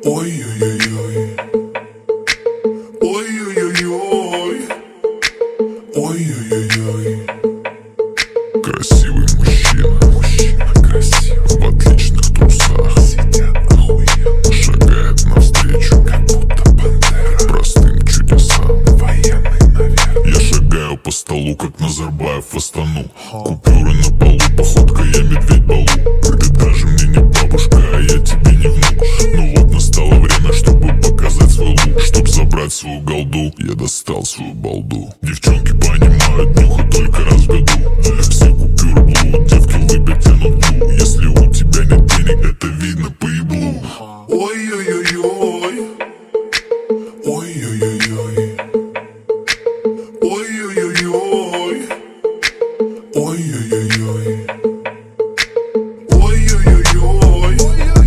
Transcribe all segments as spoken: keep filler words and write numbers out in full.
Ой-ой-ой-ой. Ой-ой-ой-ой. Ой-ой-ой-ой. Красивый мужчина, мужчина красивый, в отличных трусах, сидят охуенно, шагает навстречу, как будто пантера, простым чудесам, военный, наверное. Я шагаю по столу, как Назарбаев в Астану. Купюры на полу, походка, я медведь Балу. Ты даже мне не бабушка, а я тебе не внук. Ну вот настало время, чтобы показать свой лук. Чтоб забрать свою голду, я достал свою балду. Девчонки понимают, нюхать только раз в году. Все купюры блуд, девки лыбят, тянут глу. Если у тебя нет денег, это видно по еблу. Ой-ой-ой-ой. Ой-ой-ой-ой. Ой-ой-ой-ой. Ой-ой-ой-ой. Ой-ой-ой-ой.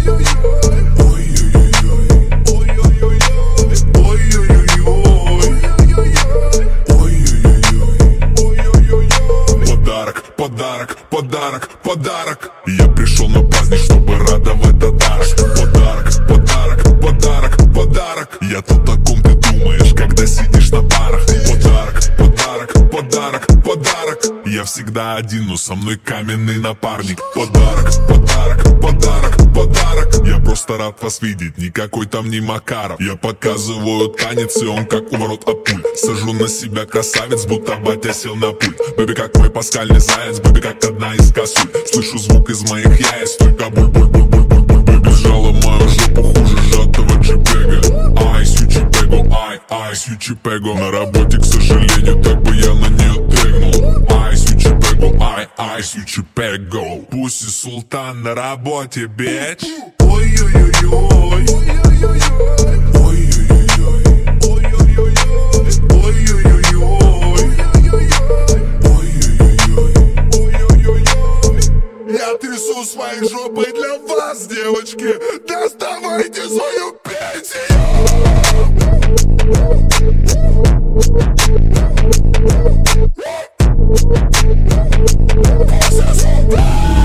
Подарок, подарок, подарок, подарок. Я пришел на праздник, чтобы радовать подарок. Подарок, подарок, подарок, подарок. Я то, о ком ты думаешь, когда сидишь на парах. Подарок, подарок, подарок, подарок. Я всегда один, но со мной каменный напарник. Подарок, подарок, подарок, подарок. Я просто рад вас видеть, никакой там не Макаров. Я показываю танец, и он как уворот от пуль. Сажу на себя красавец, будто батя сел на пульт. Бэби как мой пасхальный заяц, бэби как одна из косуль. Слышу звук из моих яиц, только буль-буль-буль-буль-буль-буль. Бэби сжала мою жопу хуже сжатого джипега. Ай, сючипего, ай, ай, сючипего. На работе, к сожалению, так бы я на нее трегнул. Ай, сючипего, ай, ай, сючипего. Пусть и султан на работе, бич. Ой-ой-ой-ой. Я трясу своей жопой для вас, девочки. Доставайте свою пенсию. This is